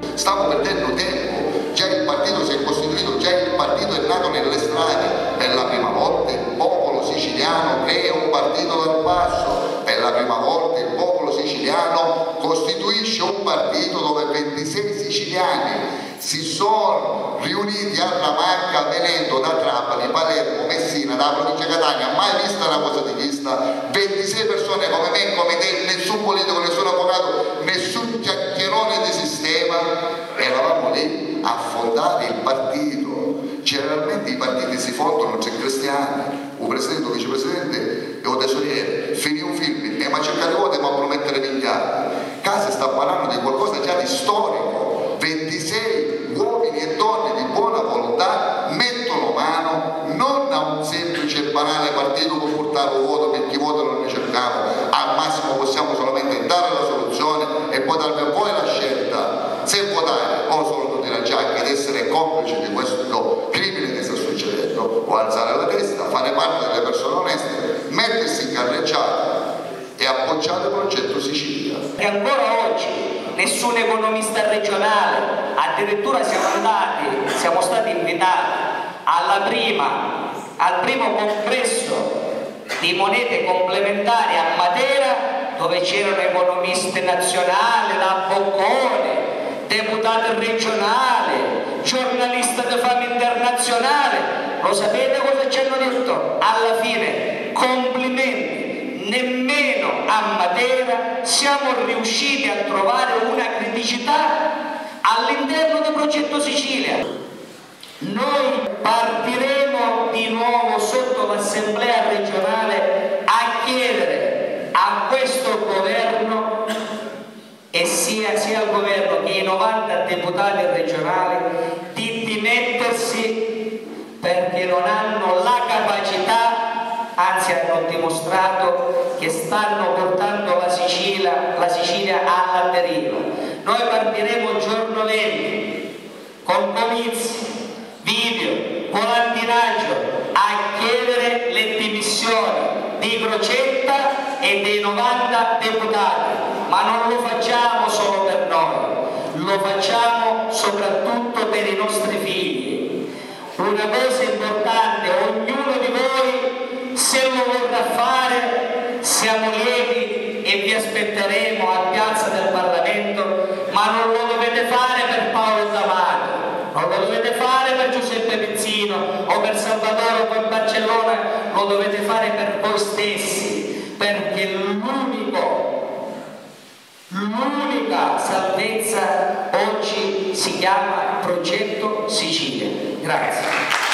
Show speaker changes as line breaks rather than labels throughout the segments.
Stiamo perdendo tempo, già il partito si è costituito, già il partito è nato nelle strade, per la prima volta il popolo siciliano crea un partito dal basso, per la prima volta il popolo siciliano costituisce un partito dove 26 siciliani si sono riuniti a Ramacca venendo da Trapani, Palermo, Messina, da provincia Catania. Mai vista una cosa di vista? 26 persone come me, come te, nessun politico, nessun avvocato, nessun chiacchierone di sistema, eravamo lì a fondare il partito. Generalmente i partiti si fondano tra cristiani, un presidente, un vicepresidente e un tesoriere, finì un film, ma cercate volte ma promettere miliardi. Qua si sta parlando di qualcosa già di storico, 26 uomini e donne di buona volontà mettono mano non a un semplice e banale partito per portare un voto, per chi vota non ne cerchiamo, al massimo possiamo solamente dare la soluzione e poi darvi a voi la scelta se votare o solo tutti la giacca ed essere complici di questo crimine che sta succedendo, o alzare la testa, fare parte delle persone oneste, mettersi in carreggiata e appoggiare il progetto Sicilia.
E ancora oggi nessun economista regionale, addirittura siamo stati invitati al primo congresso di monete complementari a Matera, dove c'erano economisti nazionali, la Boccone, deputato regionale, giornalista di fama internazionale. Lo sapete cosa ci hanno detto? Alla fine, complimenti, nemmeno a Matera siamo riusciti a trovare una criticità all'interno del progetto Sicilia. Noi partiremo di nuovo sotto l'Assemblea regionale a chiedere a questo governo e sia al governo che i 90 deputati regionali di dimettersi perché non hanno la capacità, anzi hanno dimostrato che stanno portando la Sicilia alla deriva. Noi partiremo giorno 20 con comizi, video, volantinaggio a chiedere le dimissioni di Crocetta e dei 90 deputati, ma non lo facciamo solo per noi, lo facciamo soprattutto per i nostri figli. Una cosa importante, ognuno di voi, se lo vorrà fare, siamo lieti e vi aspetteremo a Piazza del Parlamento, ma non lo dovete fare per Paolo D'Amato, non lo dovete fare per Giuseppe Pizzino o per Salvatore o per Barcellona, lo dovete fare per voi stessi, perché l'unica salvezza oggi si chiama Progetto Sicilia. Grazie.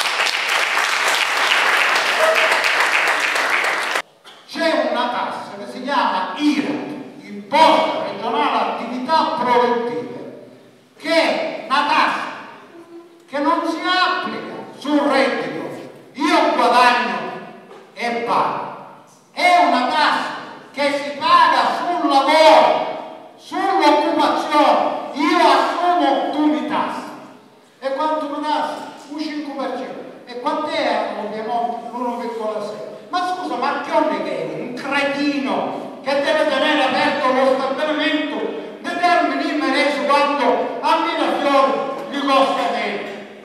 C'è una tassa che si chiama IRAP, Imposta Regionale Attività Produttive, che è una tassa che non si applica sul reddito, io guadagno e pago, è una tassa che si paga sul lavoro, sull'occupazione, io assumo tu mi tassi. E quanto mi tassi? Un 5%. E quant'è ovviamente? L'1,6. Ma scusa, ma che è un cretino che deve tenere aperto lo stabilimento determini in merese quanto a Mirafiori gli costa meno.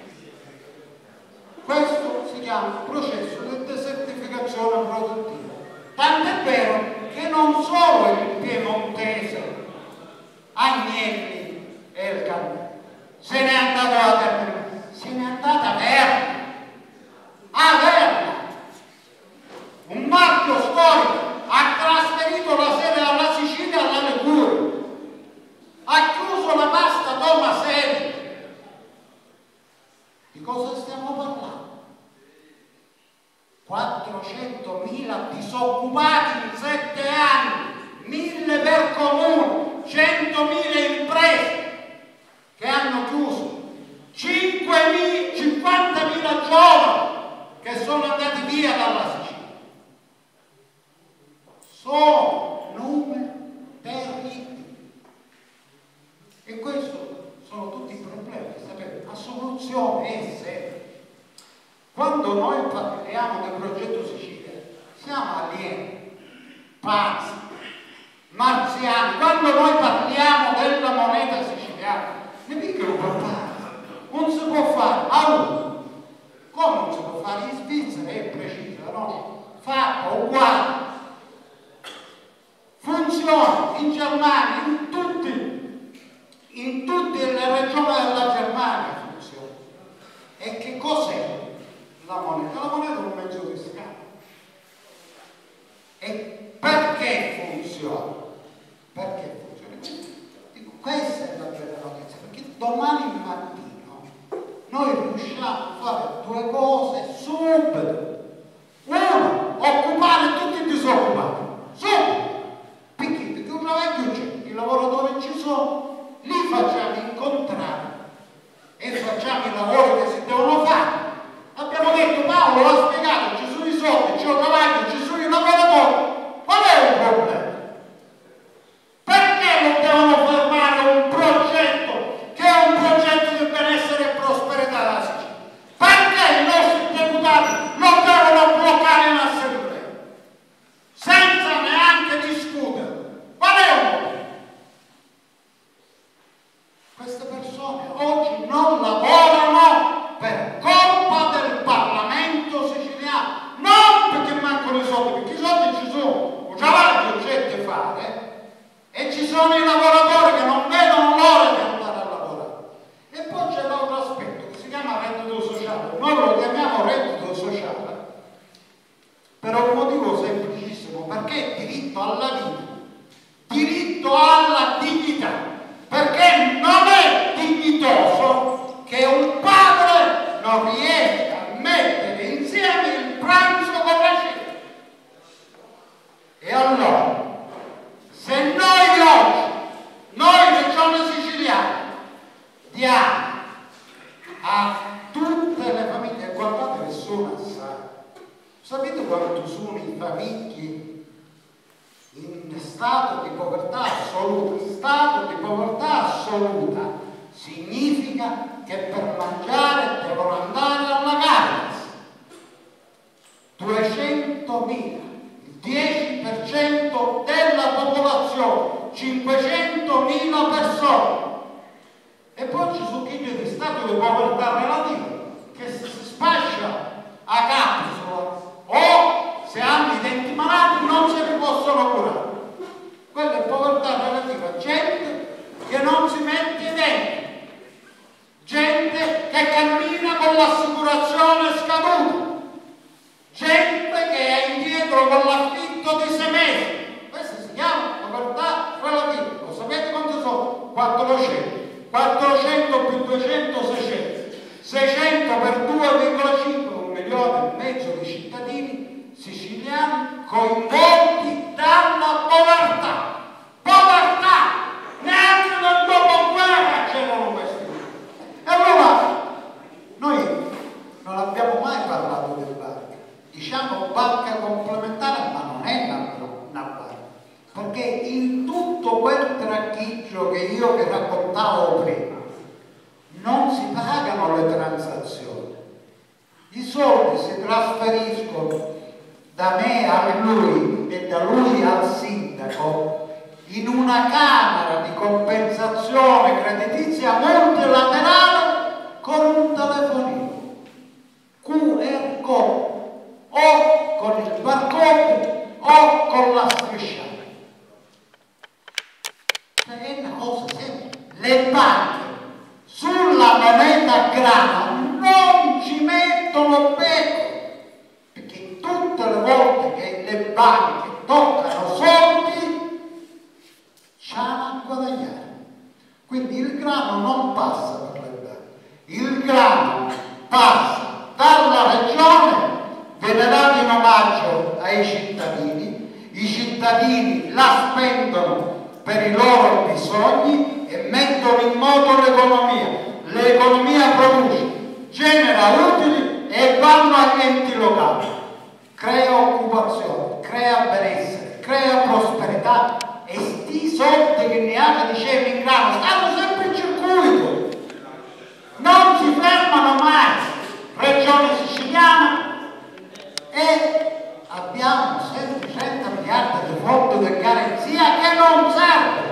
Questo si chiama processo di desertificazione produttiva. Tant'è vero che non solo il piemontese, Agnelli e il Campino se n'è andato a Termini, se n'è andata a Verna, un marchio storico, ha trasferito la sede alla Sicilia e alla Liguria, ha chiuso la pasta Tomaselli. Di cosa stiamo parlando? 400.000 disoccupati in 7 anni, 1.000 per comune, 100.000 imprese che hanno chiuso, 50.000 giovani che sono andati via dalla Sicilia. Sono numeri terribili. E questo sono tutti i problemi, sapete? La soluzione è seria. Quando noi parliamo del progetto Sicilia, siamo alieni, pazzi, marziani. Quando noi parliamo della moneta siciliana, ne domani mattino noi riusciamo a fare due cose subito. Uno, occupare tutti i disoccupati, subito. Perché un lavoro c'è, i lavoratori ci sono, li facciamo incontrare e facciamo i lavori che si devono fare. Abbiamo detto, Paolo l'ha spiegato, ci sono i soldi, c'è un lavoro, ci sono i lavoratori. Qual è il problema? Perché non devono fermare un progetto che è un progetto di benessere e prosperità della Sicilia? Perché i nostri deputati non devono bloccare in assemblea senza neanche discutere? Qual è il motivo? Queste persone oggi non lavorano per colpa del Parlamento siciliano, non perché mancano i soldi, perché i soldi ci sono, già va di oggetti a fare, e ci sono i lavoratori che non vedono l'ora di andare a lavorare. E poi c'è l'altro aspetto che si chiama reddito sociale. Noi lo chiamiamo reddito sociale per un motivo semplicissimo, perché è diritto alla vita, diritto alla dignità, perché non è dignitoso che un padre non riesca a mettere insieme il pranzo con la cena. E allora, se noi oggi, noi Regione Siciliana, diamo a tutte le famiglie, guardate che sono assai, sapete quanto sono i famiglie in stato di povertà assoluta? Stato di povertà assoluta significa che per mangiare devono andare alla Caritas. 200.000, il 10% della popolazione, 500.000 persone. E poi ci sono chi di stato di povertà relativa che si spaccia a capsula o se hanno i denti malati non se li possono curare. Quella è povertà relativa, gente che non si mette i denti, gente che cammina con l'assicurazione scaduta, gente che è indietro con l'affitto di 6 mesi. Questa si chiama povertà relativa. Lo sapete quanti sono? 400. 400 più 200, 600. 600 per 2,5, 1,5 milioni di cittadini siciliani coinvolti dalla povertà. Povertà! Neanche nel dopoguerra c'erano questi. E allora, noi non abbiamo mai parlato del banca. Diciamo banca complementare, ma non è una banca. Perché in tutto quel tracchiggio che io vi raccontavo prima non si pagano le transazioni. I soldi si trasferiscono da me a lui e da lui al sindaco in una camera di compensazione creditizia multilaterale con un telefonino QR code o con il barcode o con la strisciata. È una cosa semplice. Le banche sulla moneta grano non ci mettono becco, perché tutte le volte che le banche toccano soldi c'hanno a guadagnare. Quindi il grano non passa per le banche, il grano passa dalla regione, viene dato in omaggio ai cittadini, i cittadini la spendono per i loro bisogni e mettono in moto l'economia. L'economia produce, genera utili e vanno agli enti locali. Crea occupazione, crea benessere, crea prosperità e sti soldi che neanche dicevi in grano stanno sempre in circuito. Non si fermano mai. Regione siciliana e abbiamo 130 miliardi di fondi di garanzia che non servono.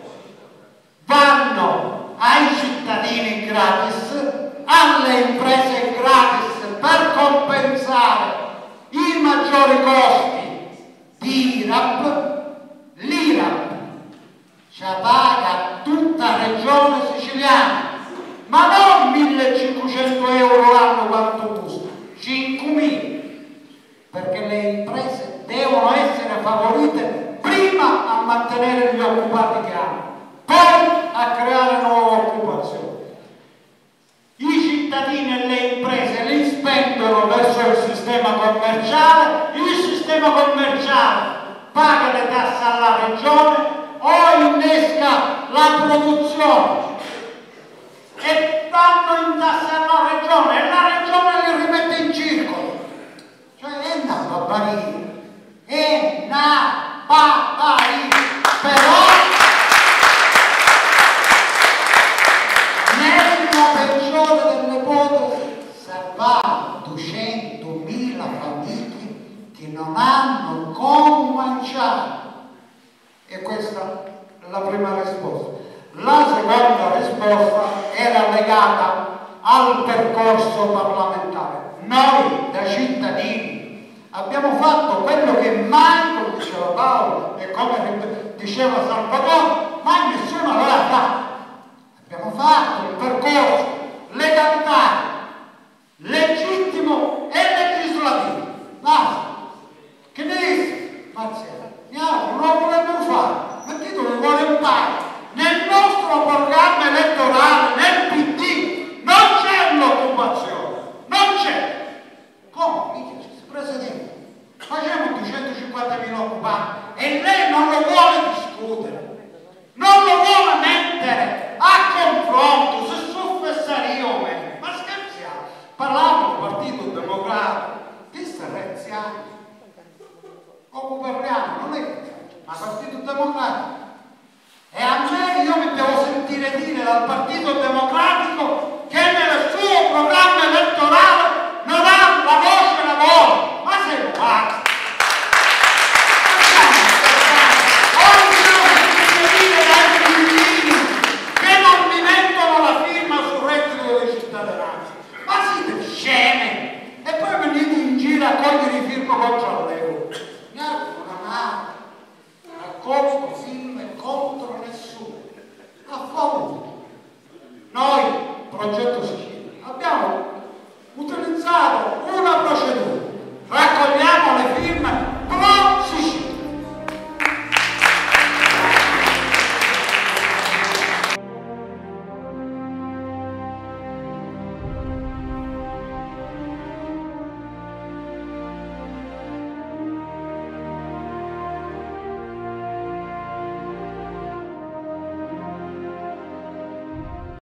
Vanno ai cittadini gratis, alle imprese gratis per compensare i maggiori costi di IRAP. L'IRAP ci paga tutta la regione siciliana, ma non 1.500 euro l'anno quanto costa, 5.000. Perché le imprese devono essere favorite prima a mantenere gli occupati che hanno, poi a creare nuova occupazione. commerciale, il sistema commerciale paga le tasse alla regione o innesca la produzione e danno in tasse alla regione e la regione li rimette in circolo. Cioè è una barbarie, è una barbarie, però nella peggiore delle ipotesi salvare 200.000 famiglie che non hanno come mangiare. E questa è la prima risposta. La seconda risposta era legata al percorso parlamentare. Noi da cittadini abbiamo fatto quello che mai, come diceva Paolo e come diceva Salvatore, mai nessuno aveva fatto. Abbiamo fatto il percorso legalitario, legittimo e legislativo. Basta. Che ne dici? Marziano, non lo volevamo fare, ma chi lo vuole fare? Nel nostro programma elettorale, nel PD, non c'è l'occupazione, non c'è. Come? Presidente, facciamo 250.000 occupati e lei non lo vuole discutere, non lo vuole mettere a confronto, se suffessaria o meno. Ma scherziamo, parlavo del Partito Democratico, visto Renziano, o governiamo, non è ma Partito Democratico. E a me io mi devo sentire dire dal Partito Democratico che nel suo programma elettorale non ha la voce lavoro. Ma sei pazzo! Oggi devo sentire dire dai cittadini che non mi mettono la firma sul reddito di cittadinanza. Ma siete sceme! E poi venite in giro a cogliere i firme contro l'euro. Non ha raccolto firme contro nessuno, a favore. Noi, progetto